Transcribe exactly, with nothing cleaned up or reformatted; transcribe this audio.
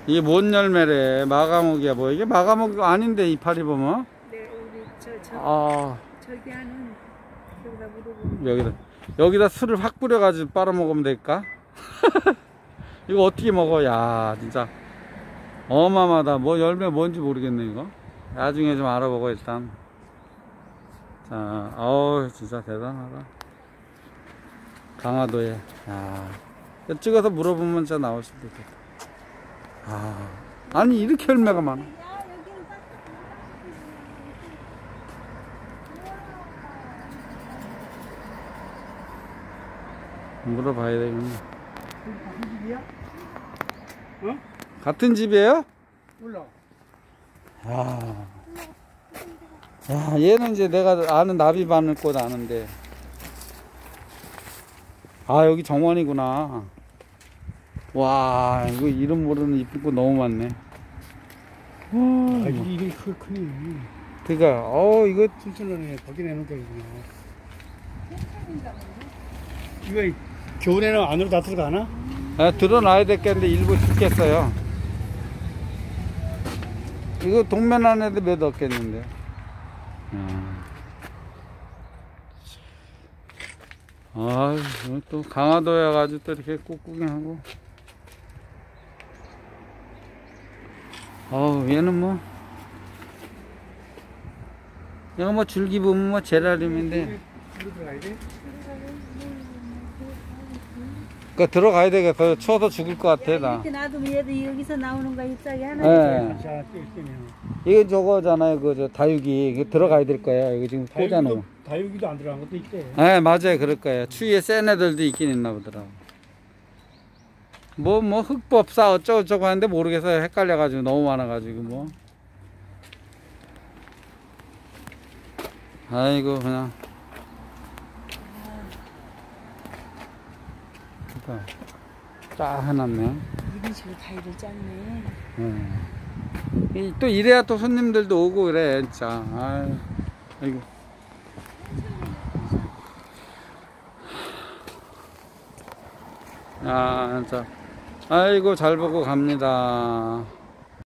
이게 뭔 열매래? 마가목이야 뭐 이게 마가목 아닌데 이파리 보면. 네, 우리 저, 저, 아 저기 하는 여기다 물어보면 여기다 여기다 술을 확 뿌려가지고 빨아먹으면 될까? 이거 어떻게 먹어? 야 진짜 어마어마하다. 뭐 열매 뭔지 모르겠네 이거. 나중에 좀 알아보고 일단. 자, 어우 진짜 대단하다. 강화도에. 야 찍어서 물어보면 진짜 나올 수도 있겠다. 아 아니 이렇게 열매가 많아. 물어봐야 되겠네. 같은 집이야? 어? 같은 집이에요? 몰라. 야, 야 얘는 이제 내가 아는 나비바늘꽃 아는데. 아 여기 정원이구나. 와 이거 이름 모르는 이쁜 꽃 너무 많네. 와, 아, 이게 크, 크네. 그니까 어 이거 춘천에 밖에 내놓은 거구나. 이거 겨울에는 안으로 다 들어가나? 아, 드러나야 됐겠는데 일부 죽겠어요. 이거 동면 안에도 몇 없겠는데. 아, 또 강화도에 가지고 또 이렇게 꽃 구경하고. 어우, 얘는 뭐, 얘가 뭐 줄기 보면 뭐 제라늄인데. 들어가야 돼? 그니까 들어가야 되겠어. 추워서 죽을 것 같아, 나. 이렇게 놔두면 얘도 여기서 나오는 거야 입장이 하나. 예. 자, 또 있으면. 이거 저거잖아요. 그, 저, 다육이. 이거 들어가야 될 거야. 이거 지금 꽂아놓은. 다육이도, 다육이도 안 들어간 것도 있대. 예, 맞아요. 그럴 거예요. 추위에 센 애들도 있긴 있나 보더라고. 뭐, 뭐, 흑법사 어쩌고저쩌고 하는데 모르겠어요. 헷갈려가지고, 너무 많아가지고, 뭐. 아이고, 그냥. 그러니까 쫙 해놨네. 이런 식으로 가위를 짰네. 예. 이, 또 이래야 또 손님들도 오고 그래, 진짜. 아유, 아이고. 아, 진짜. 아이고, 잘 보고 갑니다.